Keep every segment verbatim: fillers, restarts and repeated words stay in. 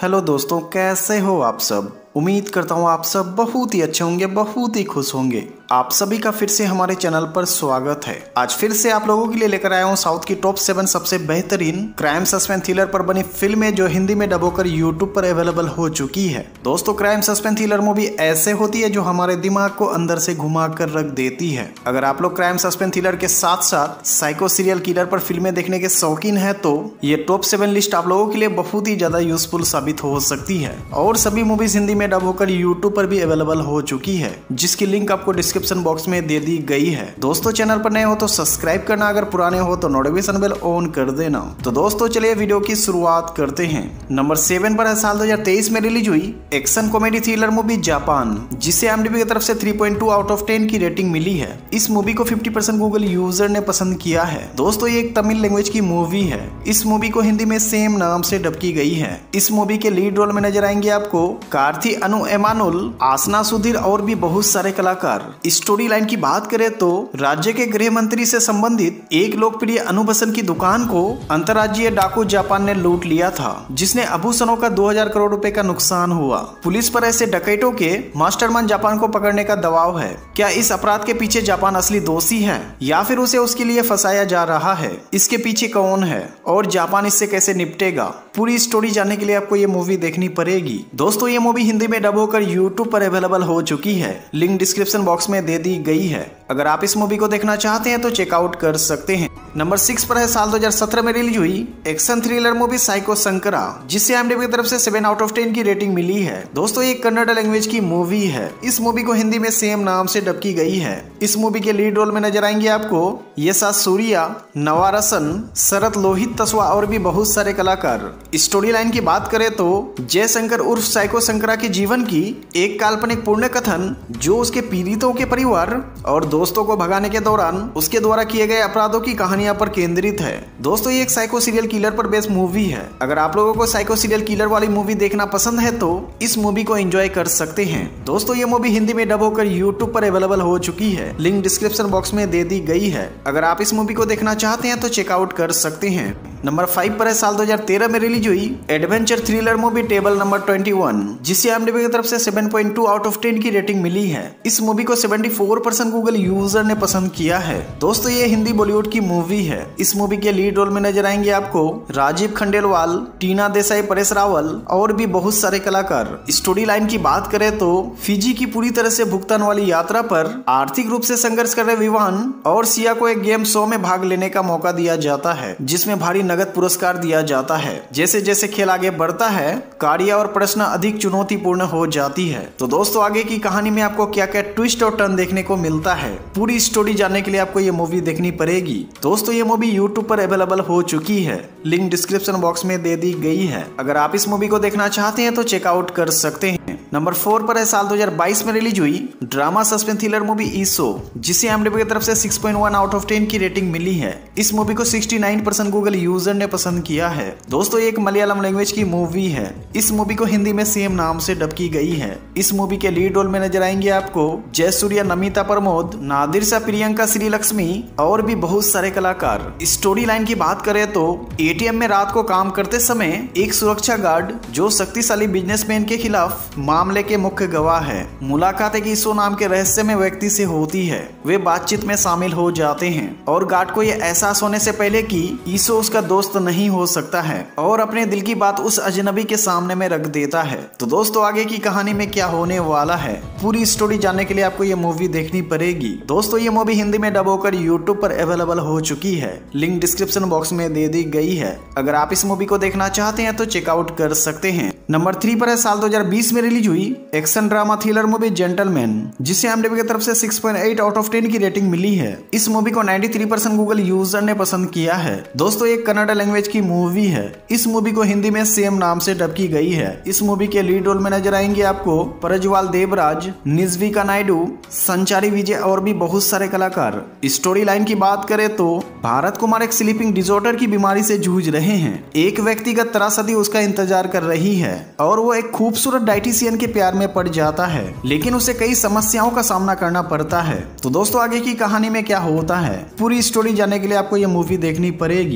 Hello दोस्तों, कैसे हो आप सब। उम्मीद करता हूँ आप सब बहुत ही अच्छे होंगे, बहुत ही खुश होंगे। आप सभी का फिर से हमारे चैनल पर स्वागत है। आज फिर से आप लोगों के लिए लेकर आया हूँ साउथ की टॉप सेवन सबसे बेहतरीन क्राइम सस्पेंस थ्रिलर पर बनी फिल्में जो हिंदी में डब होकर यूट्यूब पर अवेलेबल हो चुकी है। दोस्तों, क्राइम सस्पेंस थ्रिलर मूवी ऐसे होती है जो हमारे दिमाग को अंदर से घुमा कर रख देती है। अगर आप लोग क्राइम सस्पेंस थ्रिलर के साथ साथ साइको सीरियल किलर पर फिल्में देखने के शौकीन है तो ये टॉप सेवन लिस्ट आप लोगों के लिए बहुत ही ज्यादा यूजफुल साबित हो सकती है। और सभी मूवीज हिंदी में डब होकर यूट्यूब पर भी अवेलेबल हो चुकी है, जिसकी लिंक आपको डिस्क्रिप्शन बॉक्स में दे दी गई है। दोस्तों, चैनल पर नए हो तो सब्सक्राइब करना, अगर पुराने हो तो नोटिफिकेशन बेल ऑन कर देना। तो दोस्तों चलिए वीडियो की शुरुआत करते हैं। नंबर सेवन पर है साल दो हजार तेईस में रिलीज हुई action comedy thriller movie Japan, जिसे आईएमडीबी की तरफ से three point two out of ten की रेटिंग मिली है। इस मूवी को फिफ्टी परसेंट गूगल यूजर ने पसंद किया है। दोस्तों, ये एक तमिल लैंग्वेज की मूवी है। इस मूवी को हिंदी में सेम नाम से डब की गई है। इस मूवी के लीड रोल में नजर आएंगे आपको कार्ति अनु एमानुल, आसना सुधीर और भी बहुत सारे कलाकार। स्टोरी लाइन की बात करें तो राज्य के गृह मंत्री से संबंधित एक लोकप्रिय अनुबसन की दुकान को अंतर्राज्यीय डाकू जापान ने लूट लिया था, जिसने आभूषणों का दो हजार करोड़ रुपए का नुकसान हुआ। पुलिस पर ऐसे डकैतों के मास्टरमाइंड जापान को पकड़ने का दबाव है। क्या इस अपराध के पीछे जापान असली दोषी है या फिर उसे उसके लिए फंसाया जा रहा है? इसके पीछे कौन है और जापान इससे कैसे निपटेगा? पूरी स्टोरी जानने के लिए आपको ये मूवी देखनी पड़ेगी। दोस्तों, ये मूवी हिंदी में डब होकर यूट्यूब पर अवेलेबल हो चुकी है। लिंक डिस्क्रिप्शन बॉक्स में दे दी गई है। अगर आप इस मूवी को देखना चाहते हैं तो चेकआउट कर सकते हैं। नंबर सिक्स पर है साल दो हजार सत्रह में रिलीज हुई एक्शन थ्रिलर मूवी साइको संकरा, जिसे आईएमडीबी की तरफ से सेवन आउट ऑफ टेन की रेटिंग मिली है। दोस्तों, ये कन्नड़ लैंग्वेज की मूवी है। इस मूवी को हिंदी में सेम नाम से डब की गई है। इस मूवी के लीड रोल में नजर आएंगे आपको यशा सूर्या, नवारसन, शरद लोहित तस्वा और भी बहुत सारे कलाकार। स्टोरी लाइन की बात करें तो जयशंकर उर्फ साइको संकरा के जीवन की एक काल्पनिक पूर्ण कथन जो उसके पीड़ितों के परिवार और दोस्तों को भगाने के दौरान उसके द्वारा किए गए अपराधों की कहानियां पर केंद्रित है। दोस्तों, ये एक साइको सीरियल किलर पर बेस्ड मूवी है। अगर आप लोगों को साइको सीरियल किलर वाली मूवी देखना पसंद है तो इस मूवी को एंजॉय कर सकते हैं। दोस्तों, ये मूवी हिंदी में डब होकर यूट्यूब पर अवेलेबल हो चुकी है। लिंक डिस्क्रिप्शन बॉक्स में दे दी गई है। अगर आप इस मूवी को देखना चाहते हैं तो चेकआउट कर सकते हैं। नंबर फाइव पर है साल दो हजार तेरह में रिलीज हुई adventure thriller movie table number twenty one, जिसे आईएमडीबी की तरफ से seven point two out of ten की रेटिंग मिली है। इस मूवी को seventy four percent Google user ने पसंद किया है। दोस्तों, ये हिंदी बॉलीवुड की मूवी है। इस मूवी के लीड रोल में नजर आएंगे आपको राजीव खंडेलवाल, टीना देसाई, परेश रावल और भी बहुत सारे कलाकार। स्टोरी लाइन की बात करें तो फिजी की पूरी तरह से भुगतान वाली यात्रा पर आर्थिक रूप से संघर्ष कर रहे विवान और सिया को एक गेम शो में भाग लेने का मौका दिया जाता है, जिसमें भारी नगद पुरस्कार दिया जाता है। जैसे जैसे खेल आगे बढ़ता है, कार्य और प्रश्न अधिक चुनौतीपूर्ण हो जाती है। तो दोस्तों, आगे की कहानी में आपको क्या क्या ट्विस्ट और टर्न देखने को मिलता है, पूरी स्टोरी जानने के लिए आपको ये मूवी देखनी पड़ेगी। दोस्तों, ये मूवी यूट्यूब पर अवेलेबल हो चुकी है। लिंक डिस्क्रिप्शन बॉक्स में दे दी गई है। अगर आप इस मूवी को देखना चाहते हैं तो चेकआउट कर सकते हैं। नंबर फोर पर है साल दो हजार बाईस में रिलीज हुई ड्रामा सस्पेंस थ्रिलर मूवी ईसो, जिसे आईएमडीबी की तरफ से six point one out of ten की रेटिंग मिली है। इस मूवी को sixty nine percent Google user ने पसंद किया है। दोस्तों, ये एक मलयालम लैंग्वेज की मूवी है। इस मूवी को हिंदी में सेम नाम से डब की गई है। इस मूवी के लीड रोल में नजर आएंगे आपको जयसूर्या, नमिता प्रमोद, नादिर शाह, प्रियंका श्रीलक्ष्मी और भी बहुत सारे कलाकार। स्टोरी लाइन की बात करें तो एटीएम में रात को काम करते समय एक सुरक्षा गार्ड जो शक्तिशाली बिजनेसमैन के खिलाफ मामले के मुख्य गवाह है, मुलाकात एक ईसो नाम के रहस्यमय व्यक्ति से होती है। वे बातचीत में शामिल हो जाते हैं और गार्ड को यह एहसास होने से पहले कि ईसो उसका दोस्त नहीं हो सकता है और अपने दिल की बात उस अजनबी के सामने में रख देता है। तो दोस्तों, आगे की कहानी में क्या होने वाला है, पूरी स्टोरी जानने के लिए आपको ये मूवी देखनी पड़ेगी। दोस्तों, ये मूवी हिंदी में डब होकर यूट्यूब पर अवेलेबल हो चुकी है। लिंक डिस्क्रिप्शन बॉक्स में दे दी गई है। अगर आप इस मूवी को देखना चाहते हैं तो चेकआउट कर सकते हैं। नंबर थ्री पर है साल दो हजार बीस में रिलीज हुई action drama thriller movie gentleman, जिसे आईएमडीबी की तरफ से six point eight out of ten की रेटिंग मिली है। इस मूवी को ninety three percent Google user ने पसंद किया है। दोस्तों, एक कन्नड़ लैंग्वेज की मूवी है। इस मूवी को हिंदी में सेम नाम से डब की गई है। इस मूवी के लीड रोल में नजर आएंगे आपको प्रज्वल देवराज, निजविका नायडू, संचारी विजय और भी बहुत सारे कलाकार। स्टोरी लाइन की बात करें तो भारत कुमार एक स्लीपिंग डिसऑर्डर की बीमारी से जूझ रहे हैं। एक व्यक्तिगत त्रासदी उसका इंतजार कर रही है और वो एक खूबसूरत डाइटिशियन के प्यार में पड़ जाता है, लेकिन उसे कई समस्याओं का सामना करना पड़ता है। तो दोस्तों, आगे की कहानी में क्या होता है, पूरी स्टोरी जानने के लिए आपको ये मूवी देखनी पड़ेगी। दोस्तों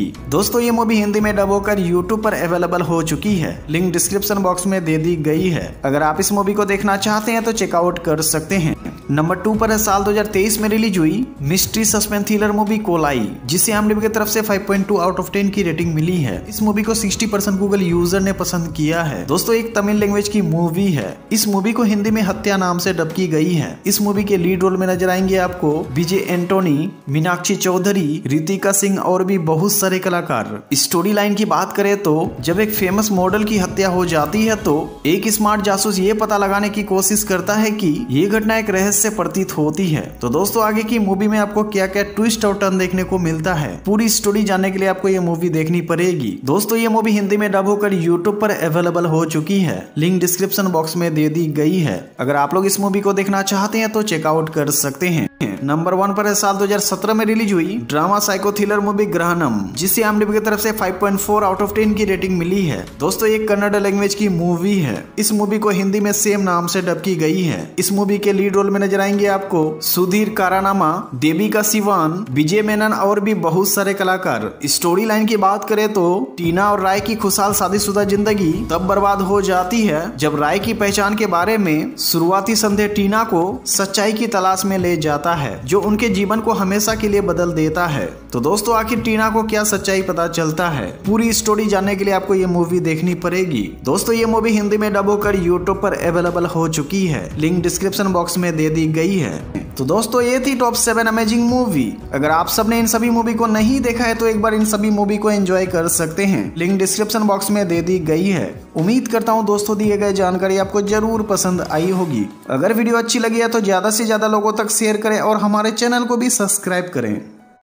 दोस्तों ये मूवी हिंदी में डब होकर यूट्यूब पर अवेलेबल हो चुकी है, लिंक डिस्क्रिप्शन बॉक्स में दे दी गई है। अगर आप इस मूवी को देखना चाहते हैं तो चेकआउट कर सकते हैं। नंबर टू पर है साल दो हज़ार तेईस में रिलीज हुई mystery suspense thriller movie Kolai, जिसे आईएमडीबी की तरफ से five point two out of ten की रेटिंग मिली है। इस मूवी को साठ परसेंट गूगल यूजर ने पसंद किया है। दोस्तों एक तमिल लैंग्वेज की मूवी है। इस मूवी को हिंदी में हत्या नाम से डब की गई है। इस मूवी के लीड रोल में नजर आएंगे आपको विजय एंटोनी, मीनाक्षी चौधरी, रितिका सिंह और भी बहुत सारे कलाकार। स्टोरी लाइन की बात करें तो जब एक फेमस मॉडल की हत्या हो जाती है तो एक स्मार्ट जासूस ये पता लगाने की कोशिश करता है कि ये घटना एक रहस्य प्रतीत होती है। तो दोस्तों आगे की मूवी में आपको क्या क्या ट्विस्ट और टर्न देखने को मिलता है, पूरी स्टोरी जानने के लिए आपको ये मूवी देखनी पड़ेगी। दोस्तों ये मूवी हिंदी में डब होकर यूट्यूब पर अवेलेबल हो चुकी है, लिंक डिस्क्रिप्शन बॉक्स में दे दी गई है। अगर आप लोग इस मूवी को देखना चाहते हैं तो चेकआउट कर सकते हैं। नंबर वन पर है साल दो हज़ार सत्रह में रिलीज हुई drama psycho thriller movie Grahanam, जिसे आईएमडीबी की तरफ से five point four out of ten की रेटिंग मिली है। दोस्तों एक कन्नड़ लैंग्वेज की मूवी है। इस मूवी को हिंदी में सेम नाम से डब की गई है। इस मूवी के लीड रोल में नजर आएंगे आपको सुधीर कारानामा, देविका सिवान, विजय मेनन और भी बहुत सारे कलाकार। स्टोरी लाइन की बात करें तो टीना और राय की खुशहाल शादीशुदा जिंदगी तब बर्बाद हो जाती है जब राय की पहचान के बारे में शुरुआती संदेह टीना को सच्चाई की तलाश में ले जाता है, जो उनके जीवन को हमेशा के लिए बदल देता है। तो दोस्तों आखिर टीना को क्या सच्चाई पता चलता है, पूरी स्टोरी जानने के लिए आपको ये मूवी देखनी पड़ेगी। दोस्तों ये मूवी हिंदी में डब होकर यूट्यूब पर अवेलेबल हो चुकी है, लिंक डिस्क्रिप्शन बॉक्स में दे दी गई है। तो दोस्तों ये थी टॉप सेवन अमेजिंग मूवी। अगर आप सबने इन सभी मूवी को नहीं देखा है तो एक बार इन सभी मूवी को एंजॉय कर सकते हैं, लिंक डिस्क्रिप्शन बॉक्स में दे दी गई है। उम्मीद करता हूँ दोस्तों दिए गए जानकारी आपको जरूर पसंद आई होगी। अगर वीडियो अच्छी लगी है तो ज्यादा से ज्यादा लोगों तक शेयर करें और हमारे चैनल को भी सब्सक्राइब करें।